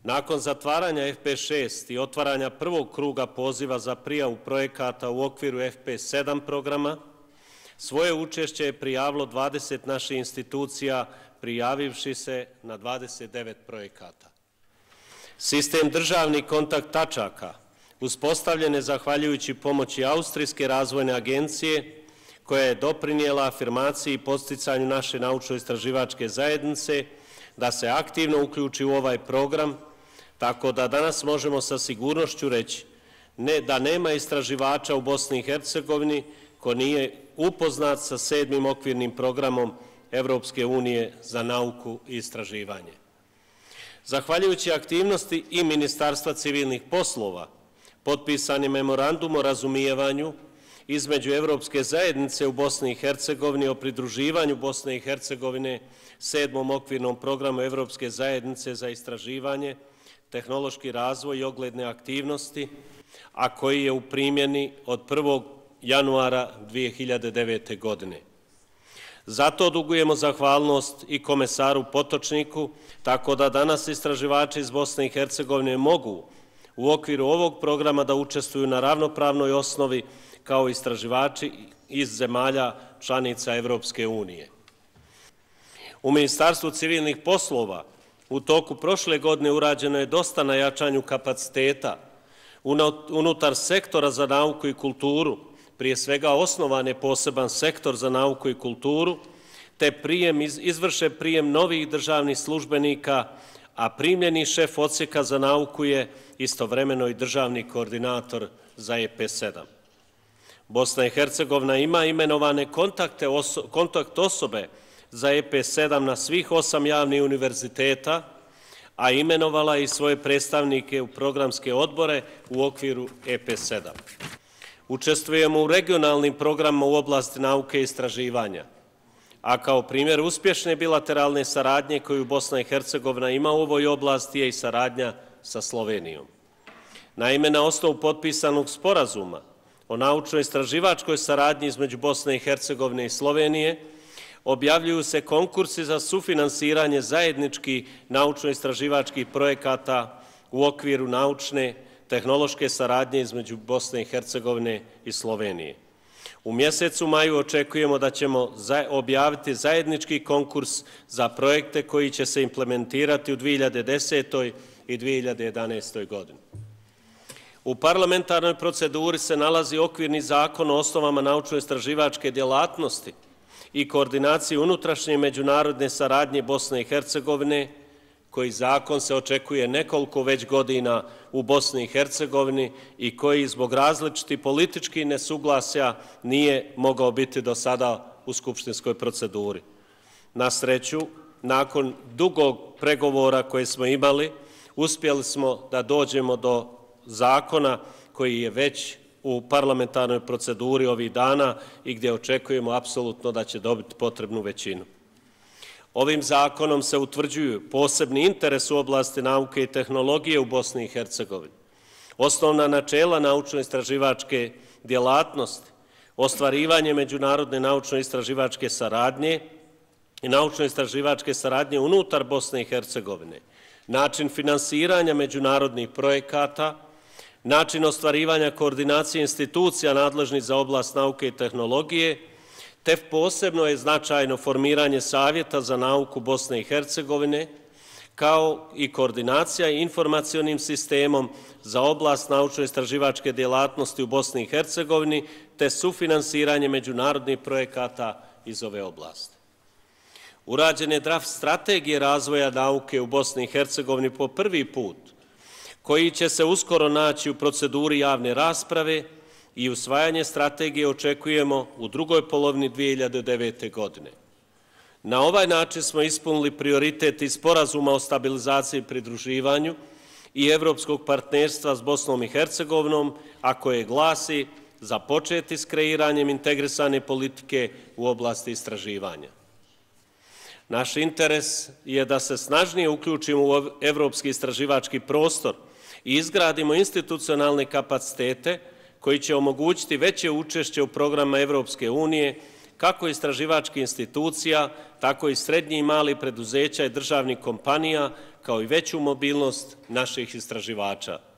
Nakon zatvaranja FP6 i otvaranja prvog kruga poziva za prijavu projekata u okviru FP7 programa, svoje učešće je prijavilo 20 naših institucija, prijavivši se na 29 projekata. Sistem državnih kontakt tačaka uspostavljen je zahvaljujući pomoći Austrijske razvojne agencije, koja je doprinijela afirmaciji i podsticanju naše naučno-istraživačke zajednice da se aktivno uključi u ovaj program, tako da danas možemo sa sigurnošću reći da nema istraživača u Bosni i Hercegovini ko nije upoznat sa 7. okvirnim programom Evropske unije za nauku i istraživanje. Zahvaljujući aktivnosti i Ministarstva civilnih poslova, potpisan je memorandum o razumijevanju između Evropske zajednice u Bosni i Hercegovini o pridruživanju Bosne i Hercegovine 7. okvirnom programu Evropske zajednice za istraživanje, tehnološki razvoj i ogledne aktivnosti, a koji je u primjeni od 1. januara 2009. godine. Zato dugujemo zahvalnost i komesaru Potočniku, tako da danas istraživači iz Bosne i Hercegovine mogu u okviru ovog programa da učestvuju na ravnopravnoj osnovi kao istraživači iz zemalja članica Evropske unije. U Ministarstvu civilnih poslova u toku prošle godine urađeno je dosta na jačanju kapaciteta unutar sektora za nauku i kulturu, prije svega osnovan je poseban sektor za nauku i kulturu, te izvršen prijem novih državnih službenika, a primljeni šef odsjeka za nauku je istovremeno i državni koordinator za FP7. Bosna i Hercegovina ima imenovane kontakt osobe za FP7 na svih 8 javnih univerziteta, a imenovala i svoje predstavnike u programske odbore u okviru FP7. Učestvujemo u regionalnim programima u oblasti nauke i istraživanja, a kao primjer uspješne bilateralne saradnje koju Bosna i Hercegovina ima u ovoj oblasti je i saradnja sa Slovenijom. Naime, na osnovu potpisanog sporazuma o naučno-istraživačkoj saradnji između Bosne i Hercegovine i Slovenije objavljuju se konkursi za sufinansiranje zajedničkih naučno-istraživačkih projekata u okviru naučne tehnološke saradnje između Bosne i Hercegovine i Slovenije. U mjesecu maju očekujemo da ćemo objaviti zajednički konkurs za projekte koji će se implementirati u 2010. i 2011. godini. U parlamentarnoj proceduri se nalazi okvirni zakon o osnovama naučno-istraživačke djelatnosti i koordinaciji unutrašnje i međunarodne saradnje Bosne i Hercegovine, koji zakon se očekuje nekoliko već godina u Bosni i Hercegovini i koji zbog različitih političkih nesuglasja nije mogao biti do sada u skupštinskoj proceduri. Na sreću, nakon dugog pregovora koje smo imali, uspjeli smo da dođemo do zakona koji je već u parlamentarnoj proceduri ovih dana i gdje očekujemo apsolutno da će dobiti potrebnu većinu. Ovim zakonom se utvrđuju posebni interes u oblasti nauke i tehnologije u Bosni i Hercegovini, osnovna načela naučno-istraživačke djelatnosti, ostvarivanje međunarodne naučno-istraživačke saradnje i naučno-istraživačke saradnje unutar Bosne i Hercegovine, način finansiranja međunarodnih projekata, način ostvarivanja koordinacije institucija nadležnih za oblast nauke i tehnologije, te posebno je značajno formiranje Savjeta za nauku Bosne i Hercegovine, kao i koordinacija informacionim sistemom za oblast naučno-istraživačke djelatnosti u Bosni i Hercegovini, te sufinansiranje međunarodnih projekata iz ove oblasti. Urađen je draft strategije razvoja nauke u Bosni i Hercegovini po prvi put, koji će se uskoro naći u proceduri javne rasprave i usvajanje strategije očekujemo u drugoj polovini 2009. godine. Na ovaj način smo ispunili prioritet iz sporazuma o stabilizaciji i pridruživanju i evropskog partnerstva s Bosnom i Hercegovinom, a koje glasi započeti s kreiranjem integrisane politike u oblasti istraživanja. Naš interes je da se snažnije uključimo u evropski istraživački prostor i izgradimo institucionalne kapacitete koji će omogućiti veće učešće u programima Evropske unije, kako istraživačkih institucija, tako i srednjih i malih preduzeća i državnih kompanija, kao i veću mobilnost naših istraživača.